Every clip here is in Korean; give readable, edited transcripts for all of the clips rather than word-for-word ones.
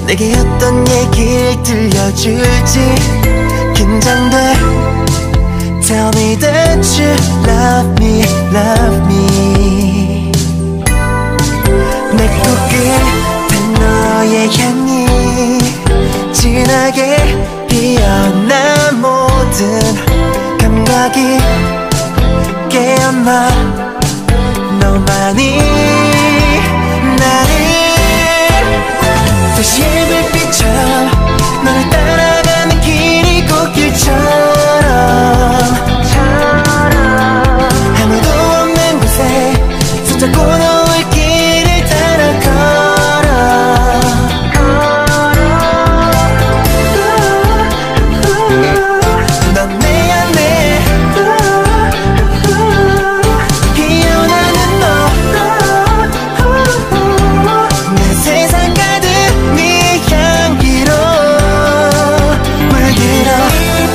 내게 어떤 얘기를 들려줄지 긴장돼. Tell me that you love me, love me. 내 코끝에 너의 향이 진하게 피어나 모든 감각이 깨어나. 너만이 나를 다시 불빛처럼 너를 따라가는 길이 꽃길처럼 아무도 없는 곳에 손잡고 너의 길을 따라 걸어. 넌 내 안에 피어나는 너. 내 세상 가득 네 향기로 물들어.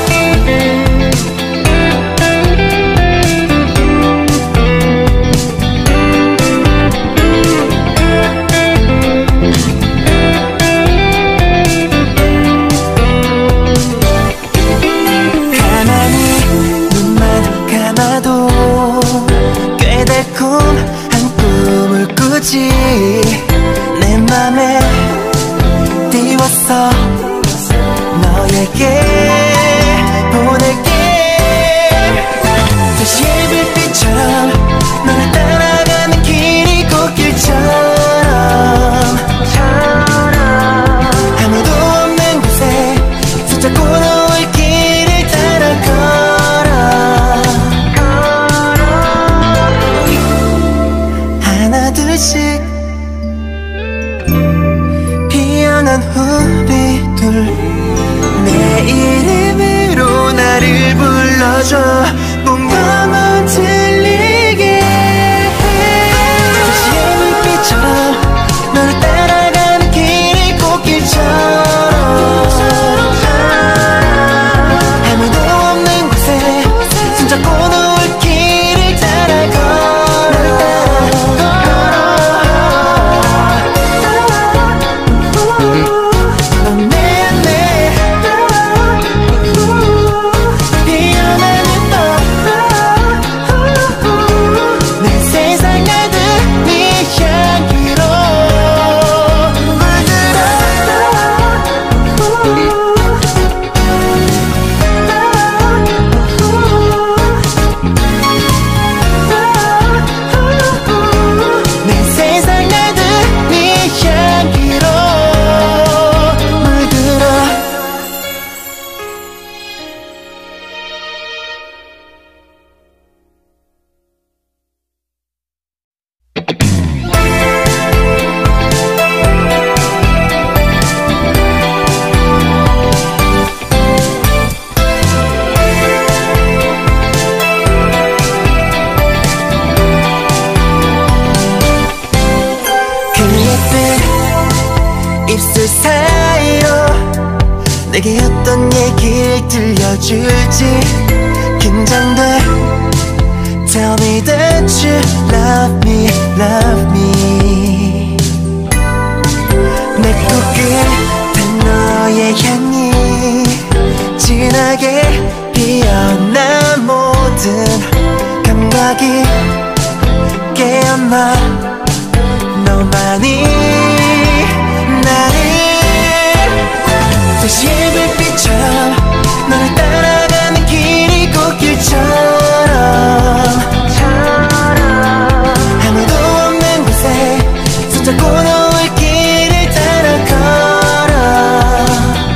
가만히 눈만 감아도 꽤 달콤한 꿈을 꾸지. 내 맘에 띄웠어 너에게 보낼게. 다시 불빛처럼 너를 따라가는 길이 꽃길처럼 아무도 없는 곳에 손잡고 너의 길을 따라 걸어. 하나 둘씩 피어난 우리 둘. 내 이름으로 나를 불러줘. 뭔가만 들리게. 다시의 불빛처럼 너를 따라가는 길이 꽃길처럼 아무도 없는 곳에 손잡고 너의 길을 따라 걸어. 넌 내 안에 피어나는 너. 내 세상 가득 네 향기로 물들어. 내 세상 가득 네 향기로 물들어. 그 예쁜 입술 사이로 내게 어떤 얘기를 들려줄지 긴장돼. Tell me that you love me, love me. 내 코끝에 너의 향이 진하게 피어나 모든 감각이 깨어나. 너만이 나를 다시 불빛처럼 너를 따라가는 길이 꽃길처럼 아무도 없는 곳에 손잡고 너의 길을 따라 걸어.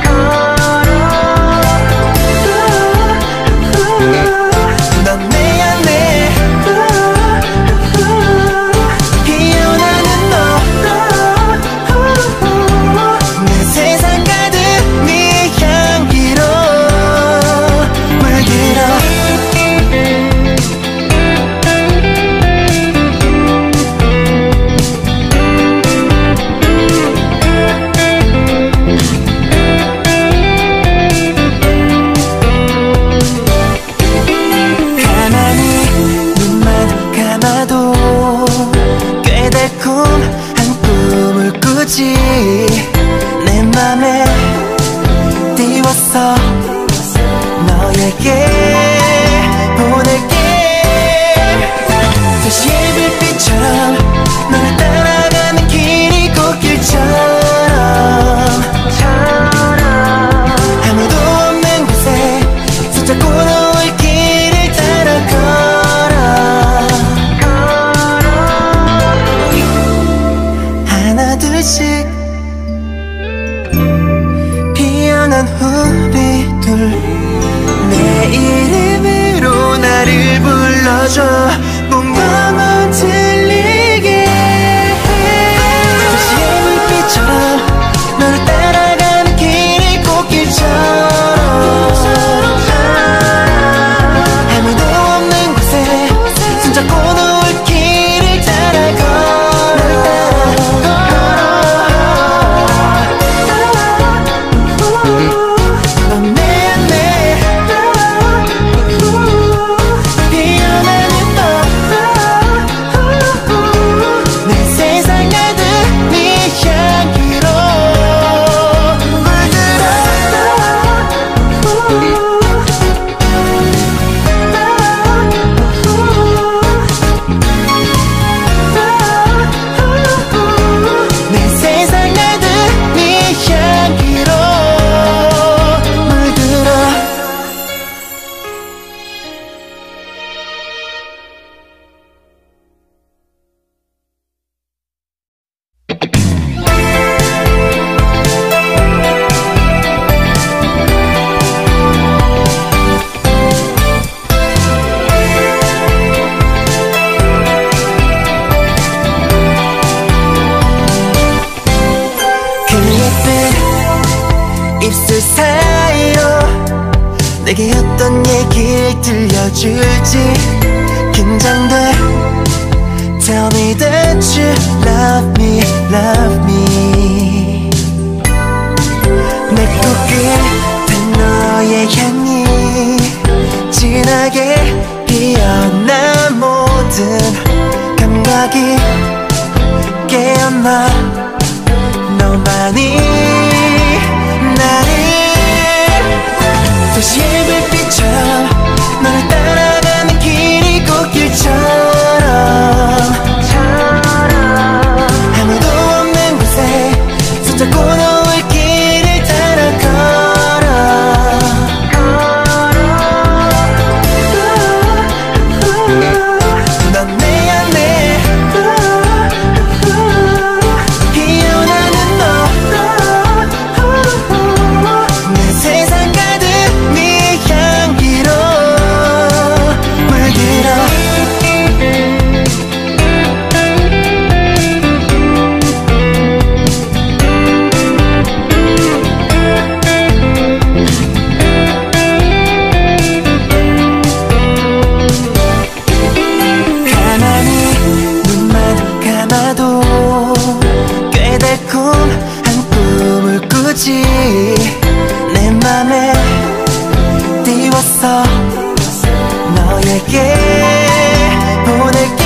넌 내 안에 피어나는 너. 내 세상 가득 네 향기로 물들어. 손잡고 놓을 길을 따라 입술 사이로 내게 어떤 얘기를 들려줄지 긴장돼. Tell me that you love me, love me. 내 코끝에 너의 향이 진하게 피어나 모든 감각이 깨어나 너만이 나를 도시의 불빛처럼 너를 따라가는 길이 꽃길처럼 아무도 없는 곳에 손잡고 놓을 길을 따라 걸어 넌 내 안에 피어나는 너 내 세상 가득 네 향기로 물들어 가만히 눈만 감아도 꽤 달콤한 꿈을 꾸지. 내 맘에 띄웠어 너에게 보낼게.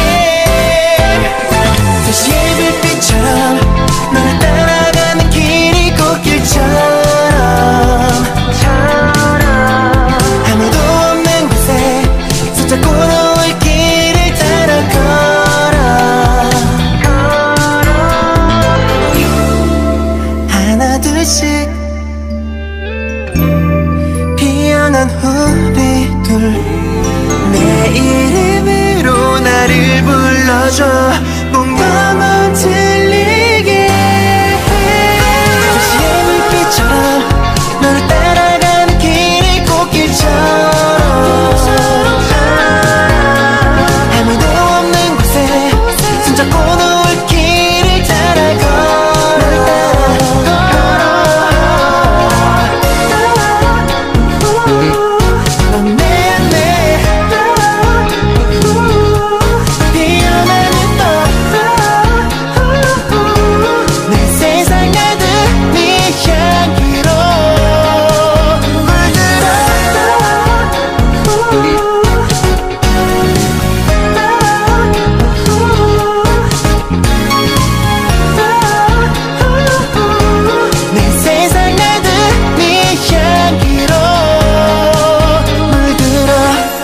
도시의 불빛처럼 너를 따라가는 길이 꽃길처럼 아무도 없는 곳에 손잡고 놓을 길을 따라 걸어 하나 둘씩 피어난 우리 둘 내 이름으로 나를 불러줘 뽕방울 들리게. 도시의 불빛처럼 너를 따라가는 길이 꽃길처럼 아무도 없는 곳에 손잡고 놓을 길을 따라 넌 내 안에 피어나는 너 내 세상 가득 네 향기로 물들어 내 세상 가득 네 향기로 물들어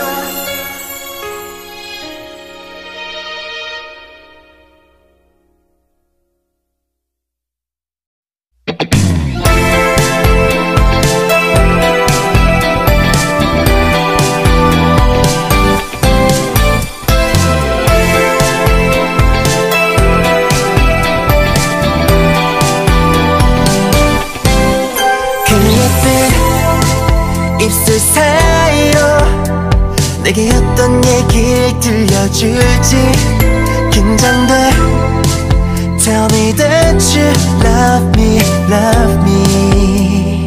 그 예쁜 입술 사이로 내게 어떤 얘기를 들려줄지 긴장돼. Tell me that you love me, love me.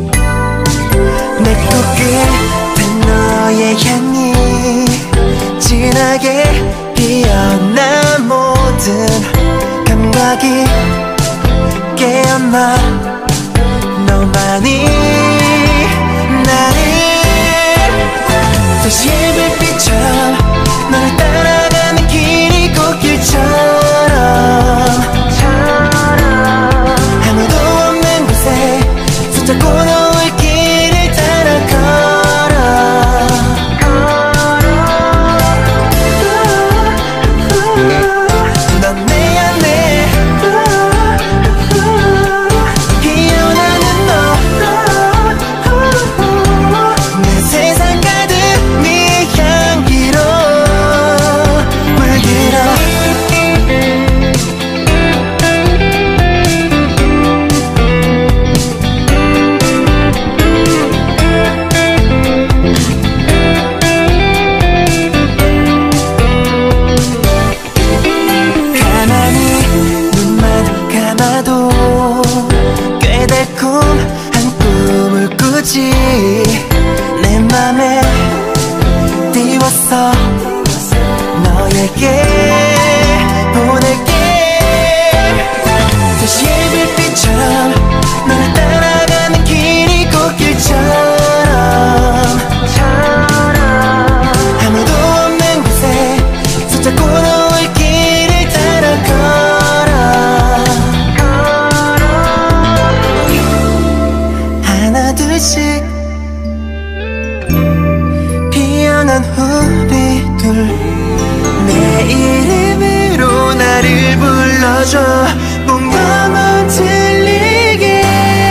내 코끝에 너의 향이 진하게 피어난 모든 감각이 깨어나 너만이 나를 도시의 불빛처럼 너를 따라가는 길이 꽃길처럼 아무도 없는 곳에 손잡고 놓을 길을 따라 걸어 넌 내 안에 피어나는 너 내 세상 가득 네 향기로 물들어 가만히 눈만 감아도 꽤 달콤한 꿈을 꾸지 내 맘에 띄웠어 너에게 보낼게 도시의 불빛처럼 너를 따라가는 길이 꽃길처럼 아무도 없는 곳에 손잡고 놓을 길을 따라 걸어 하나 둘씩 피어난 우리 둘 내 이름으로 나를 불러줘 꼭 너만 들리게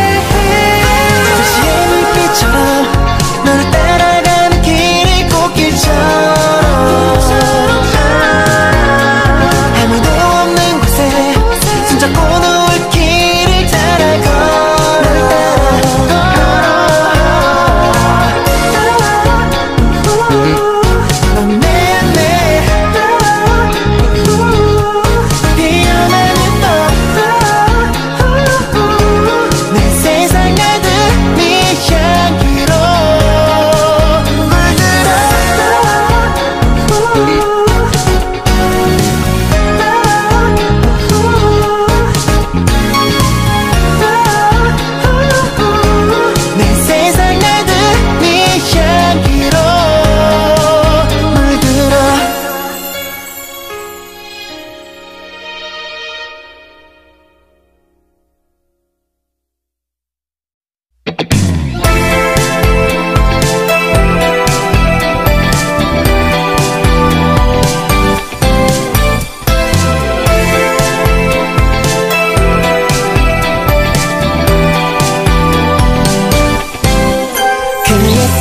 도시의 불빛처럼 너를 따라가는 길이 꽃길처럼 아무도 없는 곳에 손잡고 놓을 길을 따라 걸어 넌 내 안에 피어나는 너 내 세상 가득 네 향기로 물들어 내 세상 가득 네 향기로 물들어 그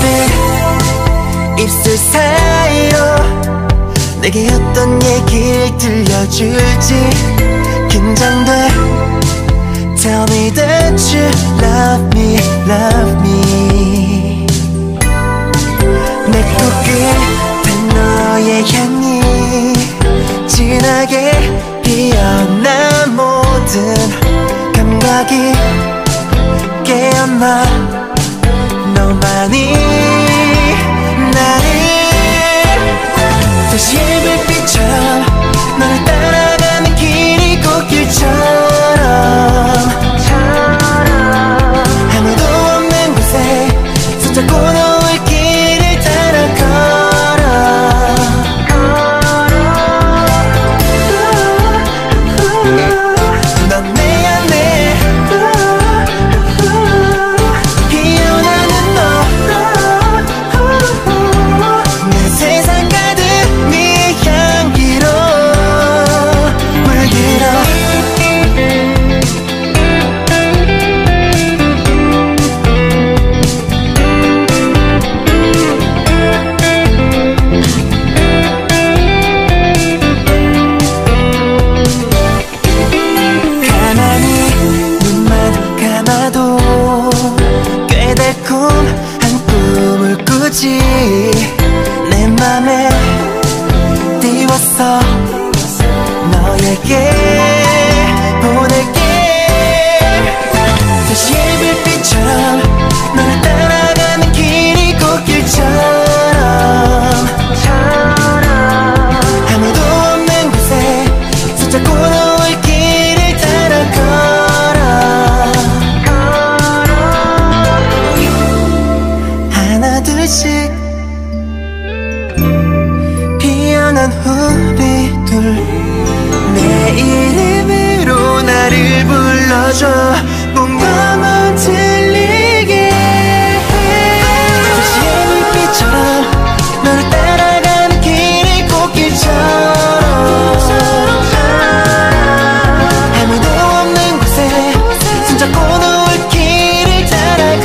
예쁜 입술 사이로 내게 어떤 얘기를 들려줄지 긴장돼 Tell me that you love me, love me 내 코끝에 너의 향이 진하게 피어난 모든 감각이 깨어나 너만이 나를 도시의 불빛처럼 너를 따라가는 길이 꽃길처럼 아무도 없는 곳에 손잡고 놓을 길을 따라 걸어 넌 내 안에 피어나는 너 내 세상 가득 네 향기로 물들어 가만히 눈만 감아도 꽤 달콤한 꿈을 꾸지 내 맘에 띄웠어 너에게 보낼게 도시의 불빛처럼 너를 따라가는 길이 꽃길처럼 우리 둘 내 이름으로 나를 불러줘 뭔가 들리게 다시의 불빛처럼 너를 따라가는 길이 꽃길처럼 아무도 없는 곳에 손잡고 놓을 길을 따라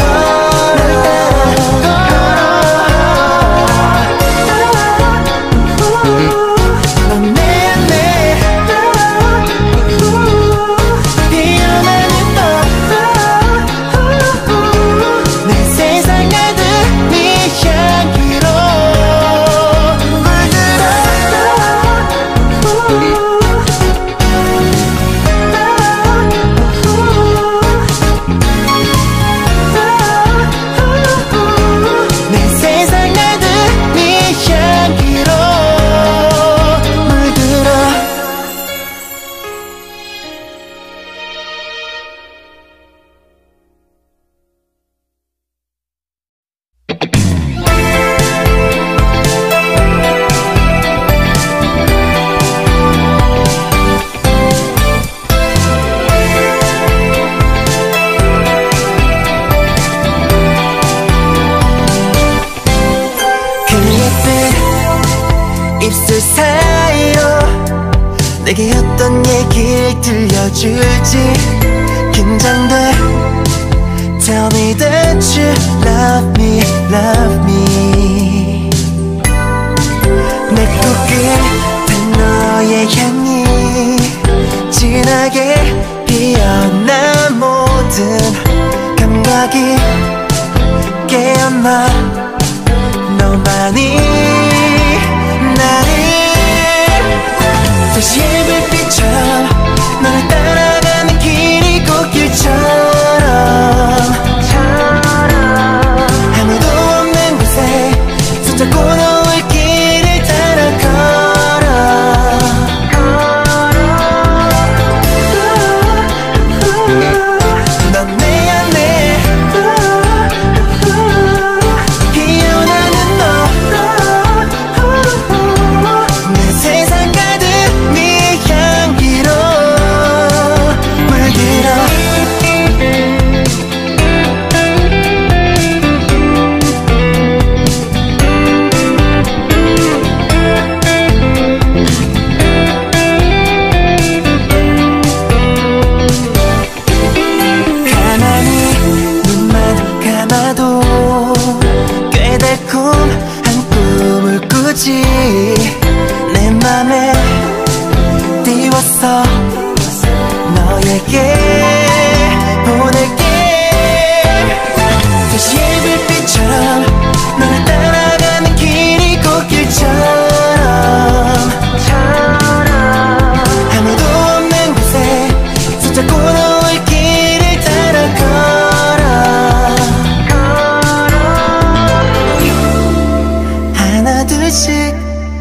입술 사이로 내게 어떤 얘기를 들려줄지 긴장돼 Tell me that you love me, love me 내 코끝에 너의 향이 진하게 피어난 모든 감각이 깨어나 너만이 다시의 불빛처럼 너를 따라가는 길이 꽃길처럼 아무도 없는 곳에 손잡고 놓을 길을 따라 걸어 넌 내 안에 피어나는 너 내 세상 가득 네 향기로 물들어 가만히 눈만 감아도 꽤 달콤한 꿈을 꾸지 내 맘에 띄웠어 너에게 보낼게 다시의 불빛처럼 너를 따라가는 길이 꽃길처럼 아무도 없는 곳에 손잡고 놓을 길을 따라 걸어 하나 둘씩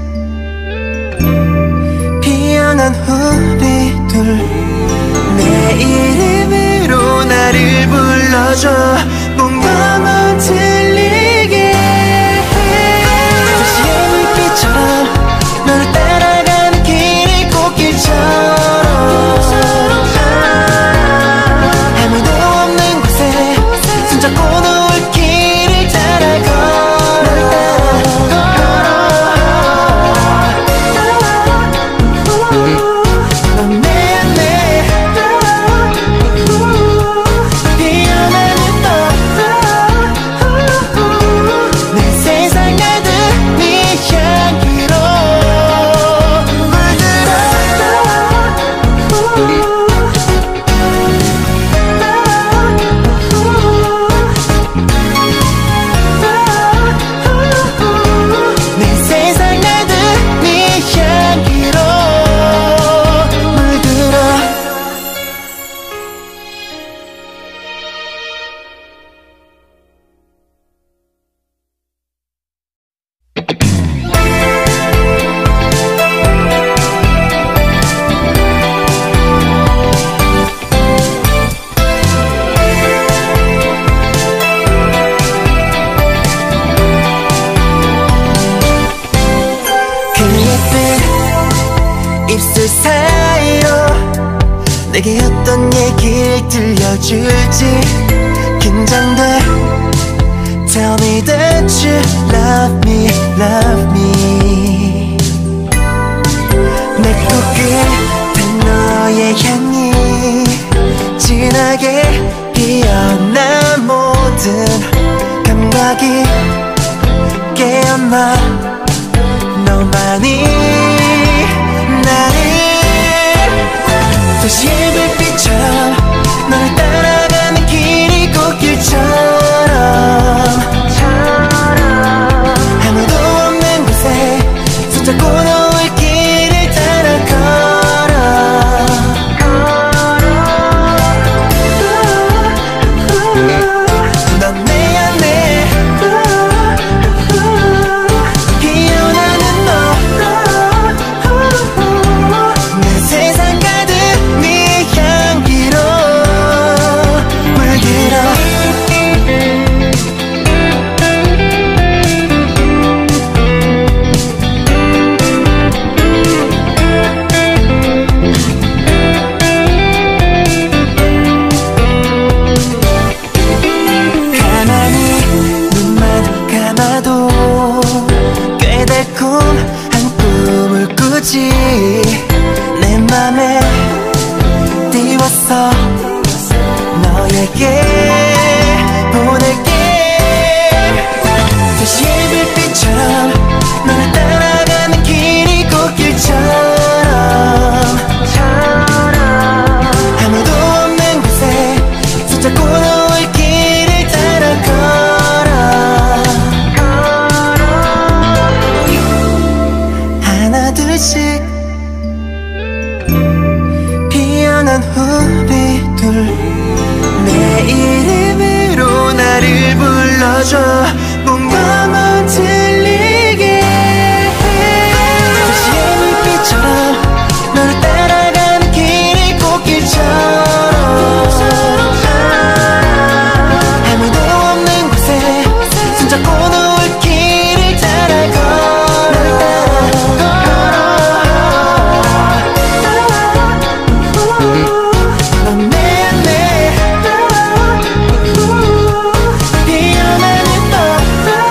피어난 우리 둘 내 이름으로 나를 불러줘 뭔가 들리게 다시의 불빛처럼 너를 따라가는 길이 꽃길처럼 아무도 없는 곳에 손잡고 놓을 길을 따라 넌 내 안에 피어나는 너 내게 어떤 얘기를 들려줄지 긴장돼. Tell me that you love me, love me. 내 코끝에 너의 향이 진하게 피어난 모든 감각이 깨어나. 너만이 나를 도시의 불빛처럼 너를 따라가는 길이 꽃길처럼 아무도 없는 곳에 손잡고 놓을 길을 따라 걸어. 넌 내 안에 피어나는 너. 내 세상 가득 네 향기로 물들어. 가만히 눈만 감아도 꽤 달콤한 꿈을 꾸지. 내 맘에 띄웠어 너에게 보낼게. 도시의 불빛처럼 너를 따라가는 길이 꽃길처럼 아무도 없는 곳에 손잡고 놓을 길을 따라 걸어. 하나 둘씩 피어난 후비들 내 이름으로 나를 불러줘. 뭔가만 들리게. 도시의 불빛처럼 너를 따라가는 길이 꽃길처럼 아무도 없는 곳에 손잡고 놓을 길을 따라 걸어. 넌 내 안에 피어나는 너.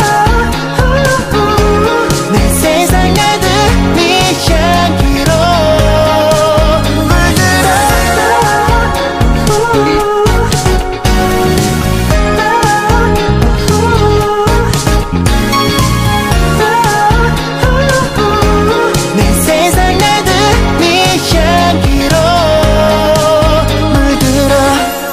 내 세상 가득 네 향기로 물들어. 내 세상 가득 네 향기로 물들어.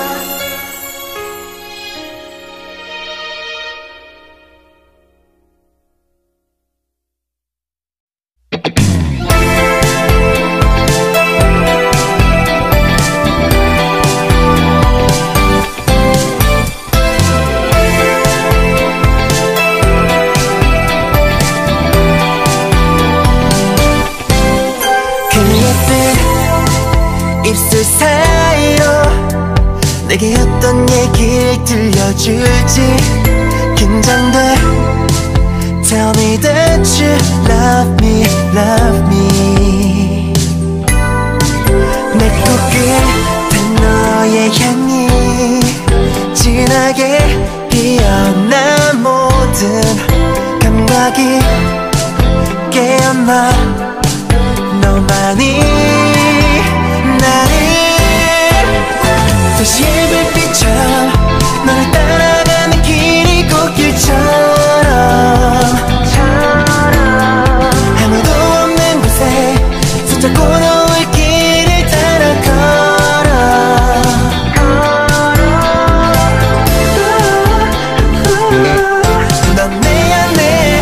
그 예쁜 입술 사이로 내게 어떤 얘기를 들려줄지 긴장돼. Tell me that you love me, love me. 내 코끝에 너의 향이 진하게 피어난 모든 감각이 깨어나. 너만이 나를 도시의 불빛처럼 너를 따라가는 길이 꽃길처럼 아무도 없는 곳에 손잡고 놓을 길을 따라 걸어. 넌 내 안에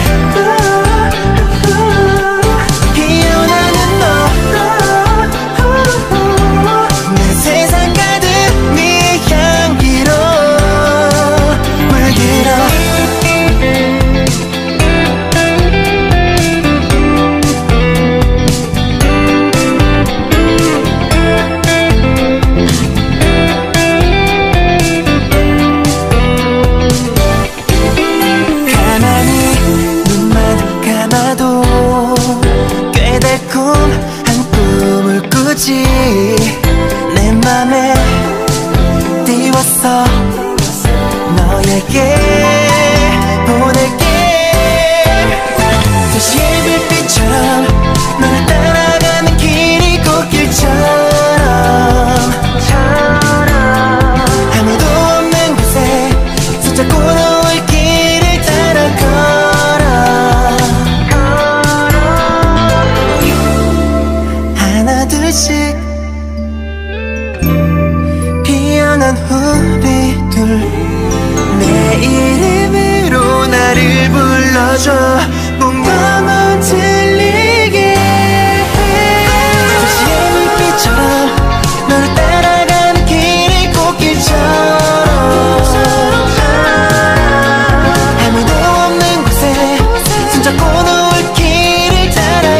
피어나는 너. 내 세상 가득 네 향기로 물들어. 가만히 눈만 감아도 꽤 달콤한 꿈을 꾸지. 내 하나둘씩 피어난 우리들 내 이름으로 나를 불러줘 몸만 들리게 도시의 불빛처럼 너를 따라가는 길이 꽃길처럼 아무도 없는 곳에 손잡고 놓을 길을 따라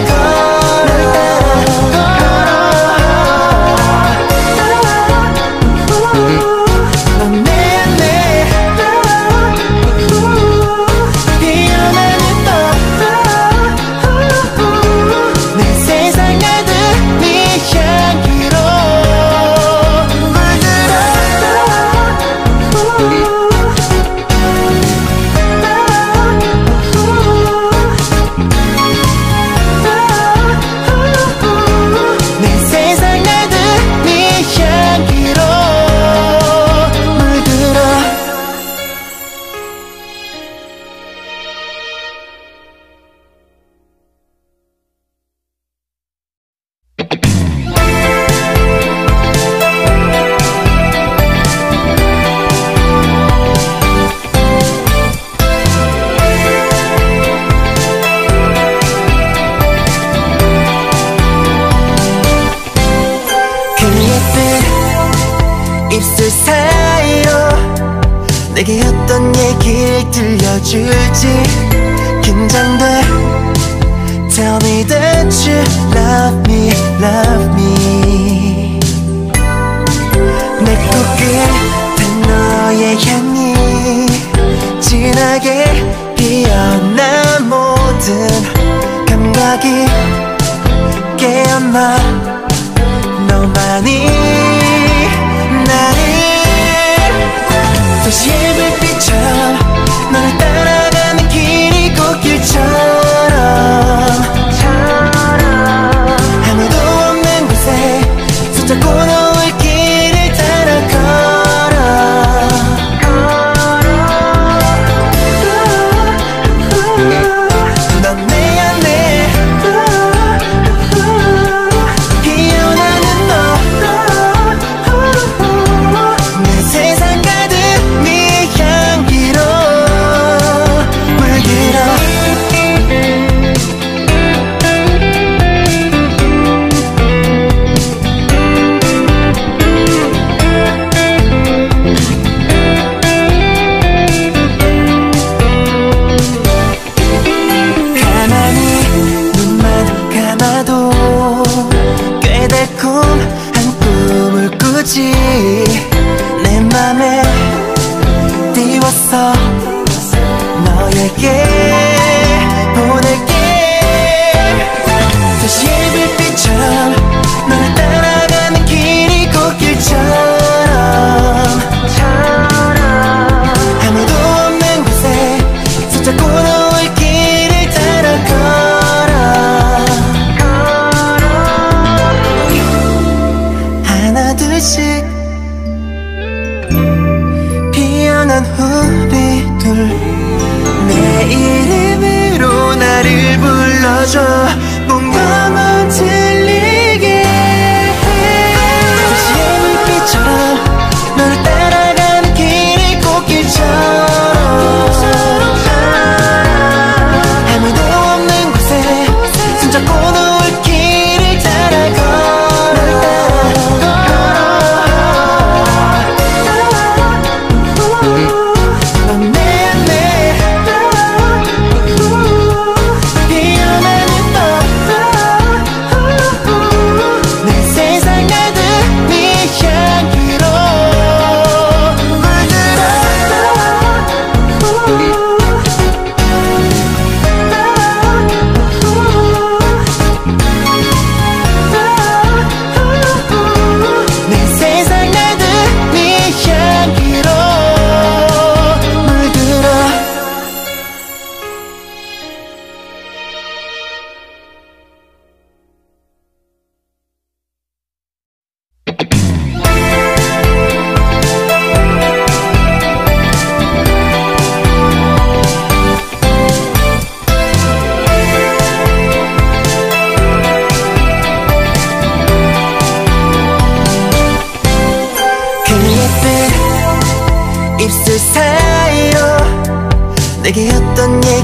입술 사이로 내게 어떤 얘기를 들려줄지 긴장돼 Tell me that you love me, love me 내 코끝에 너의 향이 진하게 피어난 모든 감각이 깨어나 너만이 나를 도시의 불빛처럼 너를 따라가는 길이 꽃길처럼 아무도 없는 곳에 손잡고 놓을 길을 따라 걸어 넌 내 안에 피어나는 너 내 세상 가득 네 향기로 물들어 가만히 눈만 감아도 꽤 달콤한 꿈을 꾸지 내 맘에 띄웠어 너에게 보낼게 도시의 불빛처럼 너를 따라가는 길이 꽃길처럼 아무도 없는 곳에 손잡고 놓을 길을 따라 걸어 하나둘씩 피어난 우리들 내 이름으로 나를 불러줘 몸만 들리게 도시의 불빛처럼 너를 따라가는 길이 꽃길처럼 아무도 없는 곳에 손잡고 놓을 길을 따라 넌 내 안에 피어나는 너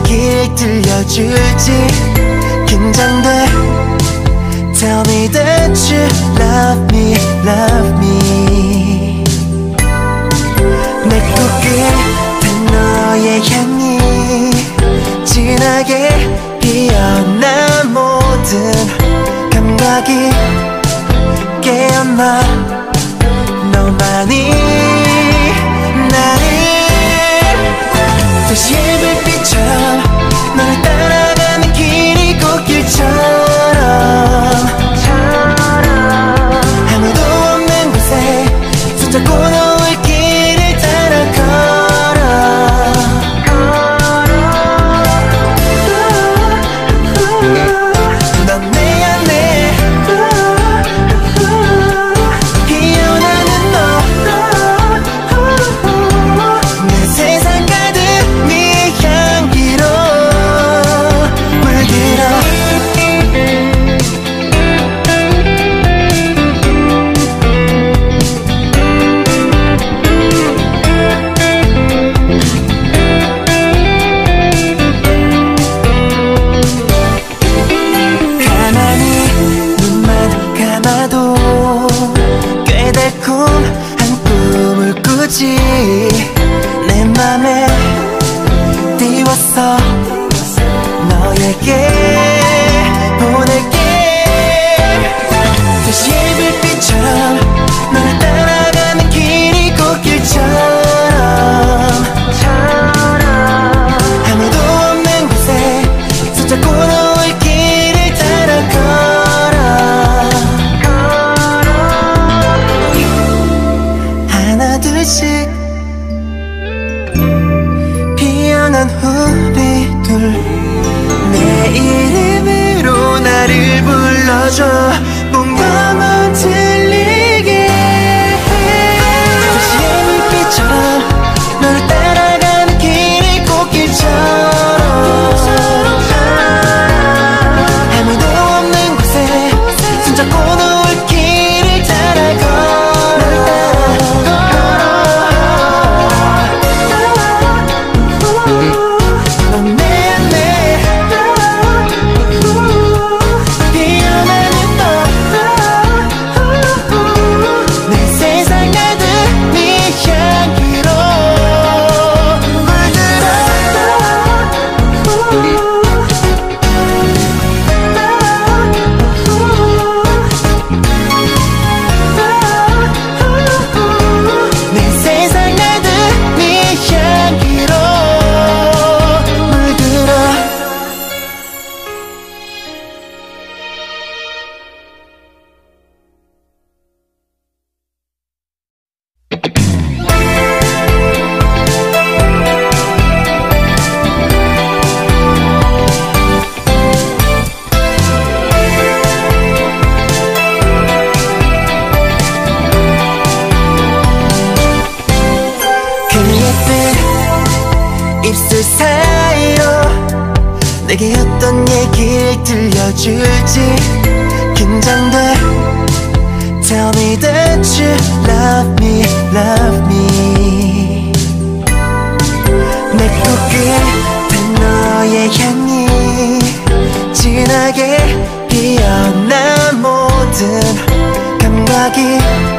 얘길 들려줄지 긴장돼. Tell me that you love me, love me. 내 코끝에 너의 향이 진하게 피어나. 모든 감각이 깨어나. 너만이 나를 다시 불빛처럼 너를 따라가는 길이 꽃길처럼 아무도 없는 곳에 손잡고 너의 길을 따라 걸어. 넌 내 안에 피어나는 너. 내 세상 가득 네 향기로 물들어. 가만히 눈만 감아도 꽤 달콤한 꿈을 꾸지. 내 맘에 띄웠어 너에게 보낼게. 다시 불빛처럼 너를 따라가는 길이 꽃길처럼 아무도 없는 곳에 손잡고 너의 길을 따라 걸어. 하나 둘씩 피어난 우리 둘. 내 이름으로 나를 불러줘. 뭔가만 들리게. 다시 불빛처럼 너를 따라가는 길이 꽃길처럼 아무도 없는 곳에 손잡고 너의 길을 따라 걸어. 넌 내 안에 피어나는 너. 내 세상 가득 네 향기로 물들어. 내 세상 가득 네 향기로 물들어. 그 예쁜 입술 사이로 내게 어떤 얘길 들려줄지 긴장돼. Tell me that you love me, love me. 내 코끝에 너의 향이 진하게 피어나. 모든 감각이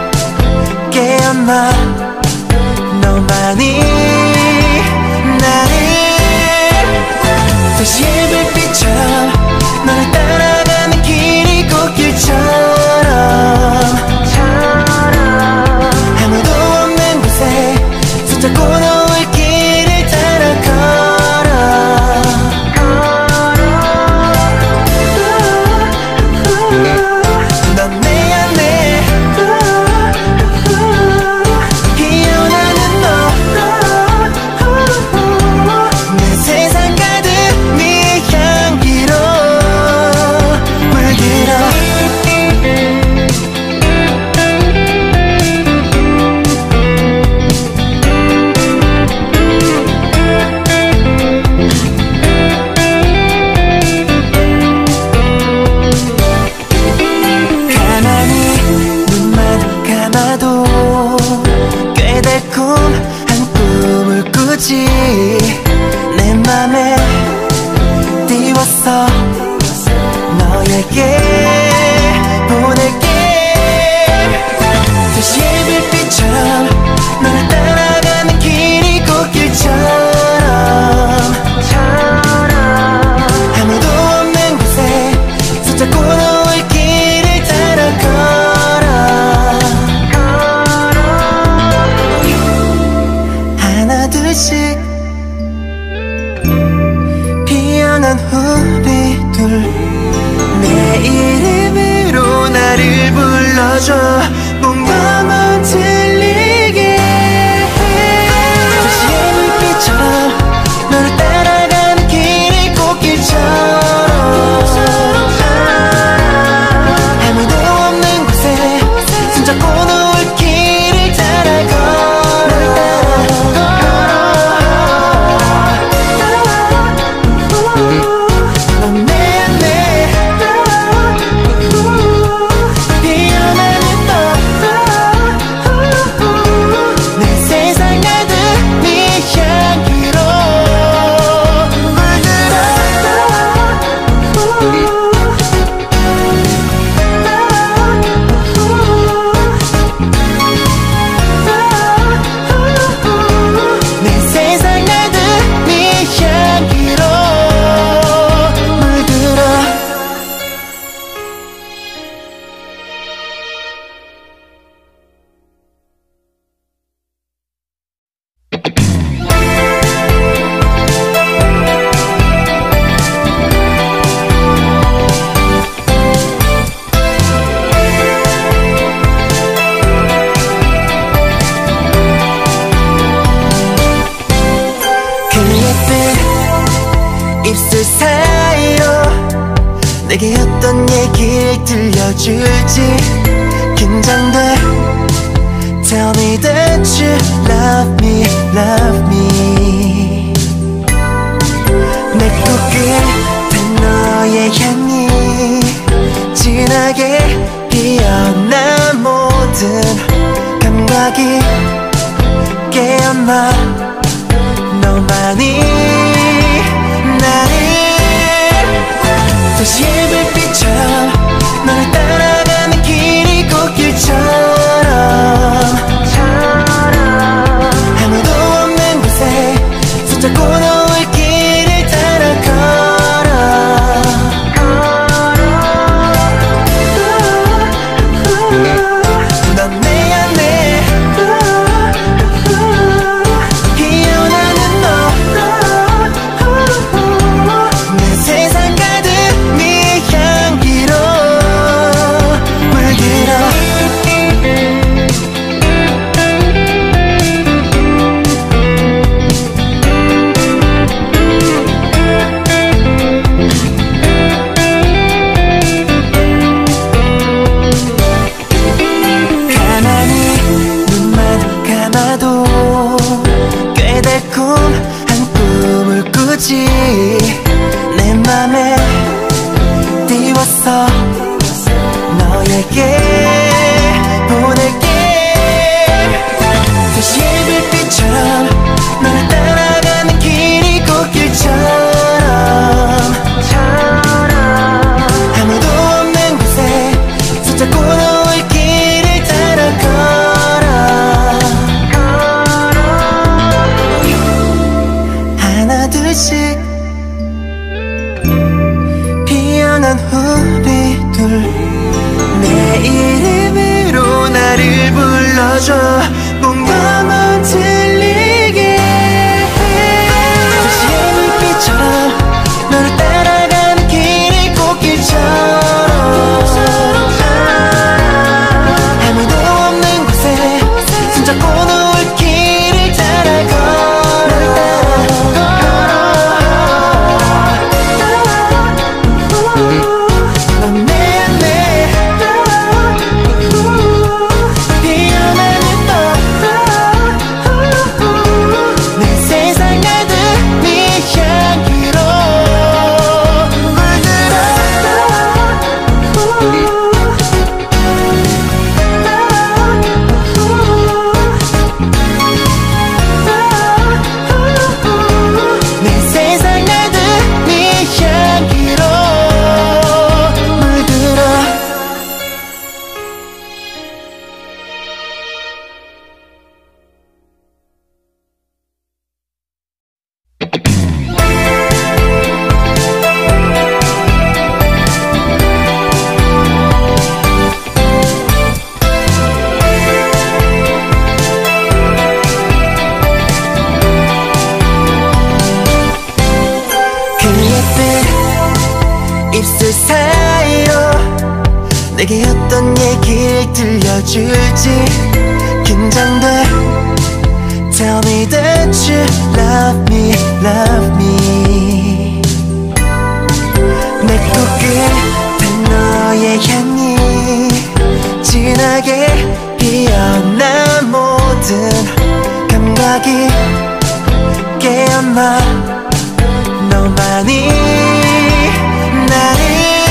깨어나. 너만이 나를 다시 불빛처럼 너를 따라가는 길이 꽃길처럼 아무도 없는 곳에 손잡고 너의 길을 따라 걸어. 넌 내 안에 피어나는 너. 내 세상 가득 네 향기로 불러줘 뭔가만 들리게 도시의 불빛처럼 너를 따라가는 길이 꽃길처럼 아무도 없는 곳에 손잡고 누울 길을 따라 입술 사이로 내게 어떤 얘기를 들려줄지 긴장돼 Tell me that you love me, love me 내 코끝에 너의 향이 진하게 피어나 모든 감각이 깨어나 너만이 도시의 불빛처럼 너를 따라가는 길이 꽃길처럼 아무도 없는 곳에 손잡고 누울 길을 따라 걸어 넌 내 안에 피어나는 너 내 세상 가득 네 향기로 물들어 가만히 눈만 감아도 꽤 달콤한 꿈을 꾸지 내 맘에 띄웠어 너에게 보낼게 도시의 불빛처럼 너를 따라가는 길이 꽃길처럼 아무도 없는 곳에 손잡고 누울 길을 따라 걸어 하나 둘씩 피어난 우리 둘 내 이름으로 나를 불러줘 뭔가만 들리게 도시의 불빛처럼 너를 따라가는 길이 꽃길처럼 아무도 없는 곳에 손잡고 누울 길을 따라 넌 내 안에 피어나는 너 어떤 얘기를 들려줄지 긴장돼. Tell me that you love me, love me. 내 코끝에 너의 향이 진하게 피어나. 모든 감각이 깨어나. 너만이 나를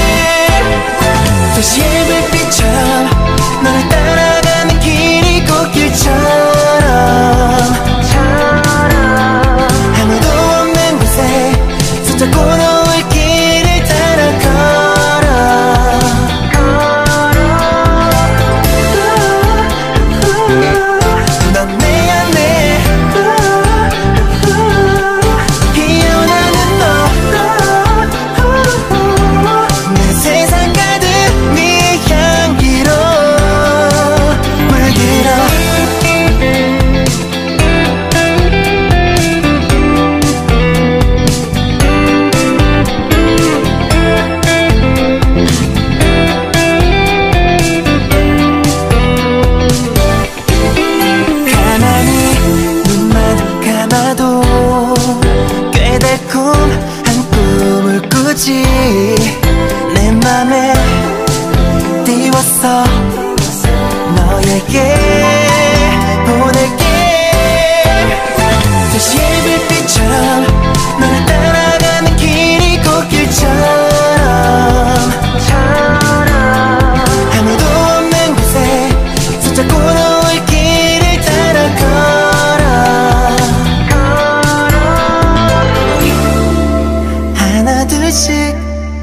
도시의 불빛처럼 너를 따라가는 길이 꽃길처럼 아무도 없는 곳에 손잡고 너의 길을 따라 걸어. 넌 내 안에 피어나는 너. 내 세상 가득 네 향기로 물들어. 가만히 눈만 감아도 꽤 달콤한 꿈을 꾸지. 내 맘에 띄웠어 너에게 보낼게. 도시의 불빛처럼 너를 따라가는 길이 꽃길처럼 아무도 없는 곳에 손잡고 너의 길을 따라 걸어. 하나 둘씩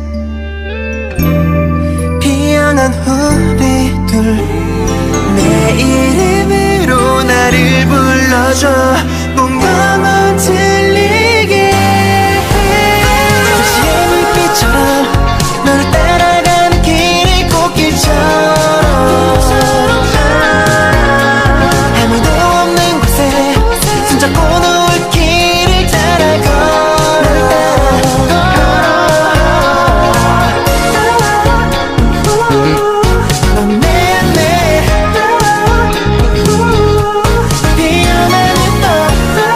피어난 우리 둘. 내 이름으로 나를 불러줘. 뭔가 들리게. 도시의 불빛처럼 너를 따라가는 길이 꽃길처럼 아무도 없는 곳에 손잡고 너의 길을 따라 걸어. 넌 내 안에 피어나는 너.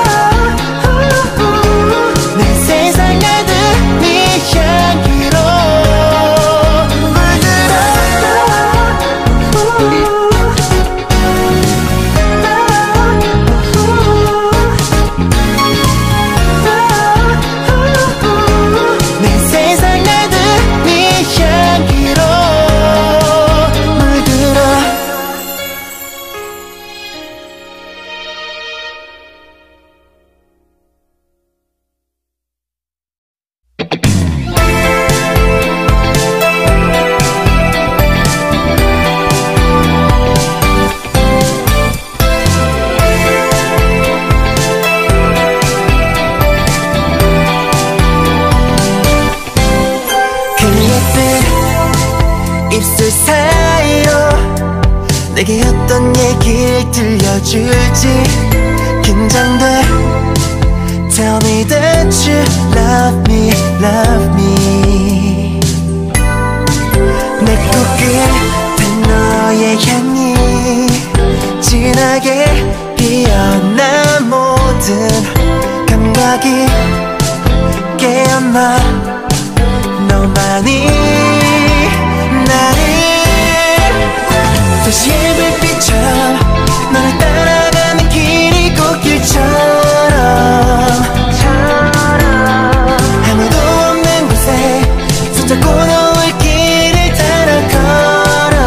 내 세상 가득 네 향기로 물들어. 내 세상 가득 네 향기로 물들어. 그 예쁜 입술 사이로 내게 어떤 얘기를 들려줄지 긴장돼. Tell me that you love me, love me. 내 코끝에 너의 향이 진하게 피어나. 모든 감각이 깨어나. 너만이 나를 도시의 불빛처럼 너를 따라가는 길이 꽃길처럼 아무도 없는 곳에 손잡고 너의 길을 따라 걸어.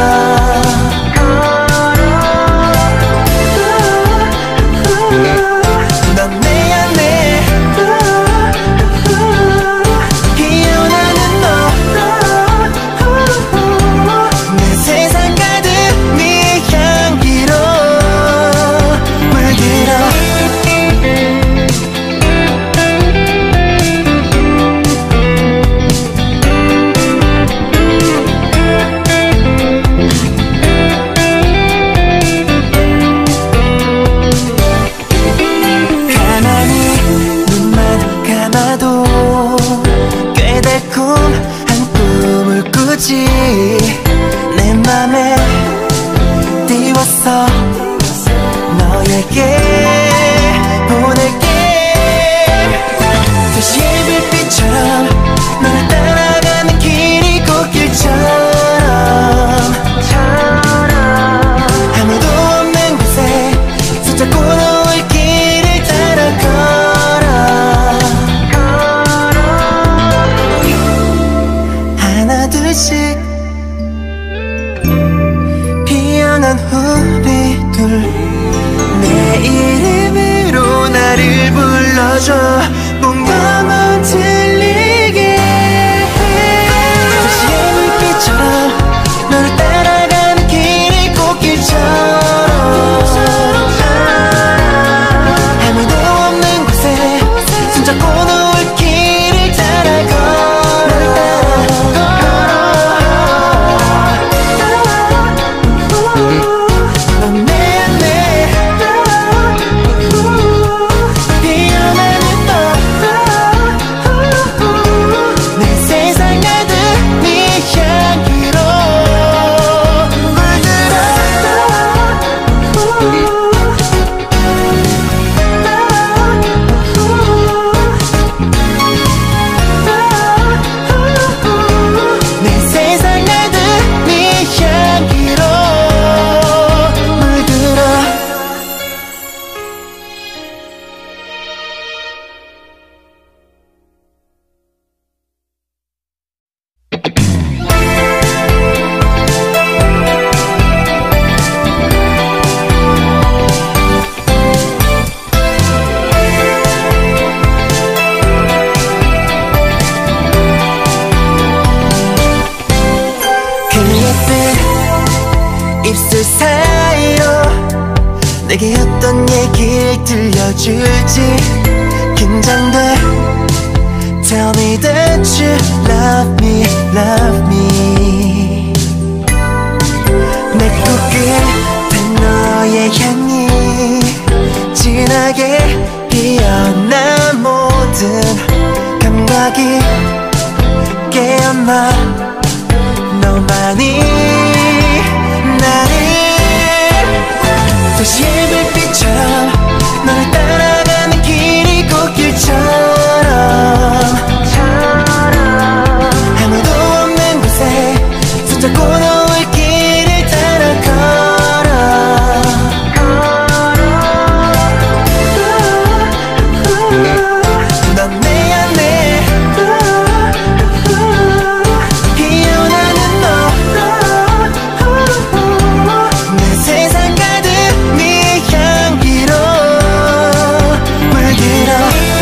피어난 우리 둘 내 이름으로 나를 불러줘 뭔가만 들리게 다시의 물빛처럼 너를 따라가는 길이 꽃길처럼 아무도 없는 곳에 손잡고 놓을 길을 따라 입술 사이로 내게 어떤 얘기를 들려줄지 긴장돼 Tell me that you love me, love me 내 코끝에 너의 향이 진하게 피어난 모든 감각이 깨어나 너만이 다시의 불빛처럼 너를 따라가는 길이 꽃길처럼 아무도 없는 곳에 손잡고 놓을 길을 따라 걸어 넌 내 안에 피어나는 너 내 세상 가득 네 향기로 물들어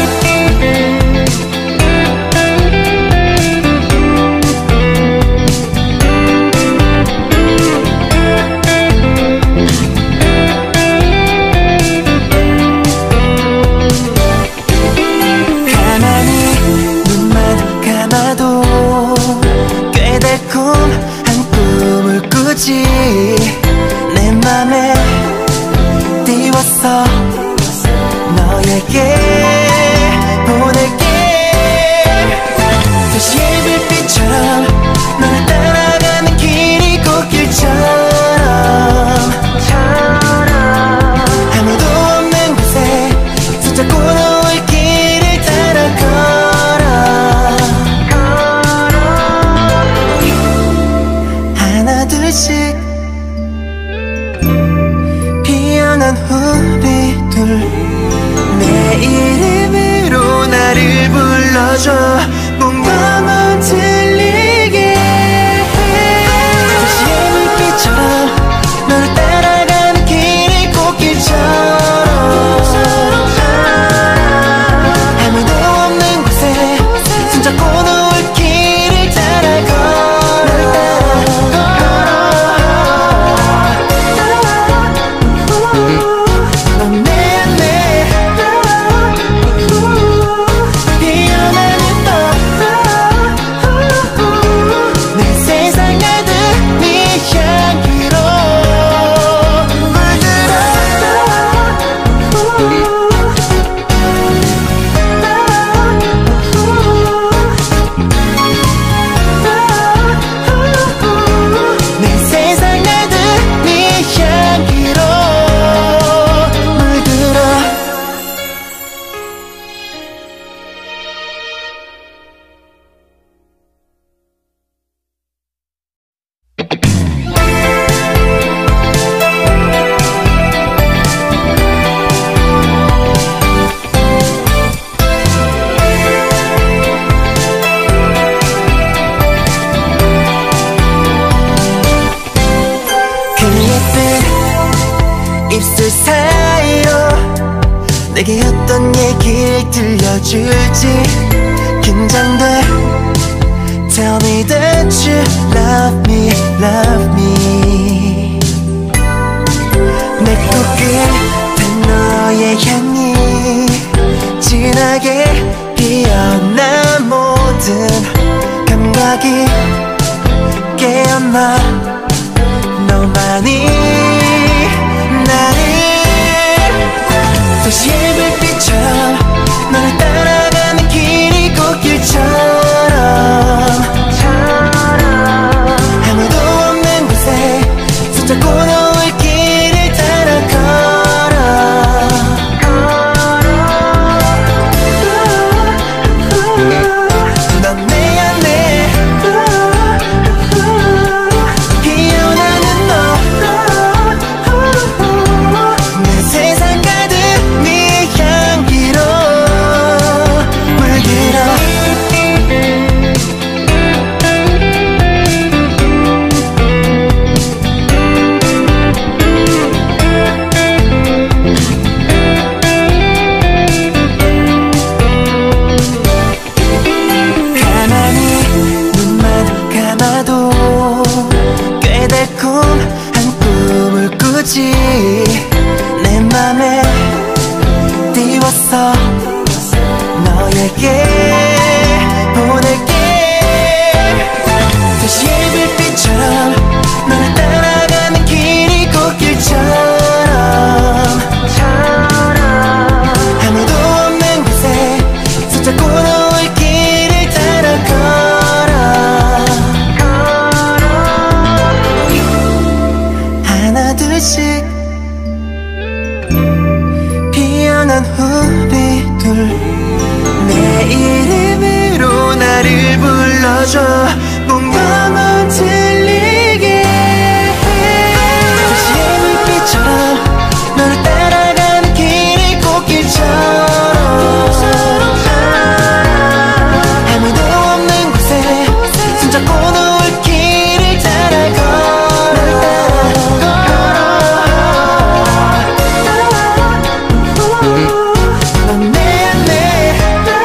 가만히 눈만 감아도 꽤 달콤한 꿈을 꾸지 내 맘에 띄웠어 너에게 보낼게 다시의 불빛처럼 너를 따라가는 길이 꽃길처럼 아무도 없는 곳에 손잡고 놓을 길을 따라 걸어 하나 둘씩 피어난 우리 둘 내 이름으로 나를 불러줘 뭔가만 들리게 다시의 물빛처럼 너를 따라가는 길이 꽃길처럼 아무도 없는 곳에 손잡고 놓을 길을 따라 넌 내 안에 피어나는 너 내 세상 가득 네 향기로 내게 어떤 얘기를 들려줄지 긴장돼. Tell me that you love me, love me. 내 코끝에 너의 향이 진하게 피어난 모든 감각이 깨어나. 너만이 나를 도시의 불빛처럼 너를 따라가는 길이 꽃길처럼 아무도 없는 곳에 손잡고 놓을 길을 따라 걸어. 넌 내 안에 피어나는 너. 내 세상 가득 네 향기로 물들어. 가만히 눈만 감아도 꽤 달콤한 꿈을 꾸지. 내 맘에 띄웠어 너에게 보낼게. 도시의 불빛처럼 너를 따라가는 길이 꽃길처럼 아무도 없는 곳에 손잡고 놓을 길을 따라 걸어. 하나 둘씩 피어난 우리들 내 이름으로 나를 불러줘. 뭔가만 들리게. 도시의 불빛처럼 너를 따라가는 길이 꽃길처럼 아무도 없는 곳에 손잡고 놓을 길을 따라 걸어. 넌 내 안에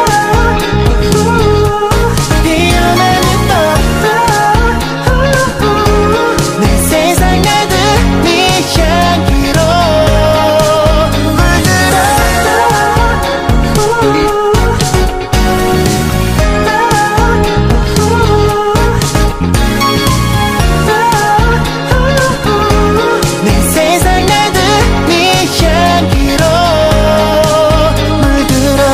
피어나는 너. 내 세상 가득 네 향기로 물들어. 내 세상 가득 네 향기로 물들어.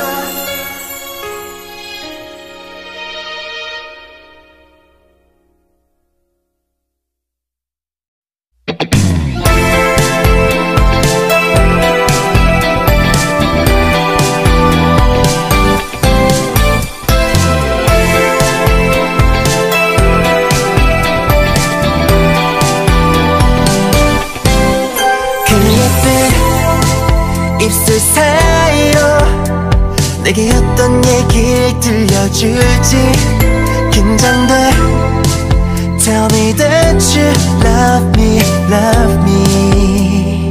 그 예쁜 입술 사이로 내게 어떤 얘기를 들려줄지 긴장돼. Tell me that you love me, love me.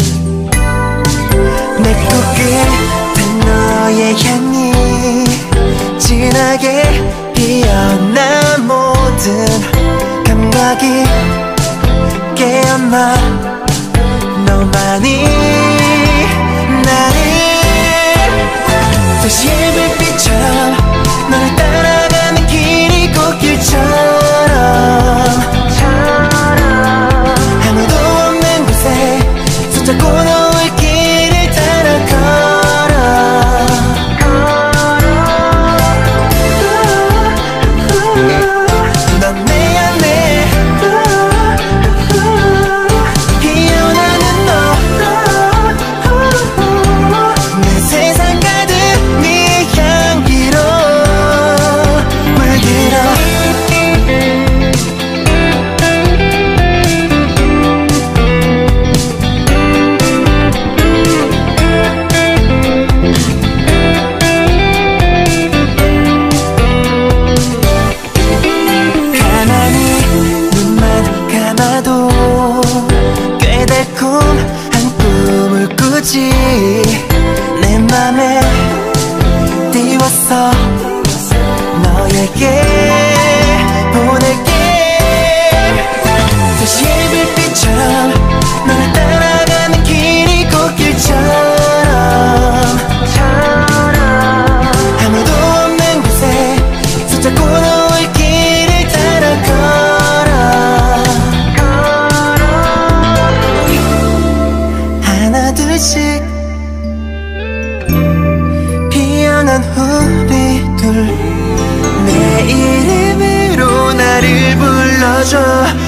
내 코끝에 너의 향이 진하게 피어난 모든 감각이 깨어나. 너만이 나를 도시의 불빛처럼 너를 따라가는 길이 꽃길처럼 아무도 없는 곳에 손잡고 놓을 길을 따라 걸어. 넌 내 안에 피어나는 너. 내 세상 가득 네 향기로 물들어. 가만히 눈만 감아도 꽤 달콤한 꿈을 꾸지. 내 꺼져